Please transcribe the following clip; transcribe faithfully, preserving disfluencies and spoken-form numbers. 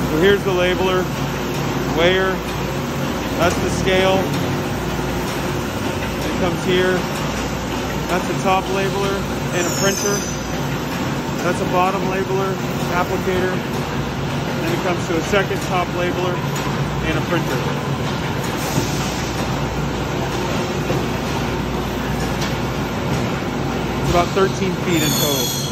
So here's the labeler, weigher, that's the scale. It comes here. That's the top labeler and a printer. That's a bottom labeler, applicator. Then it comes to a second top labeler and a printer. It's about thirteen feet in total.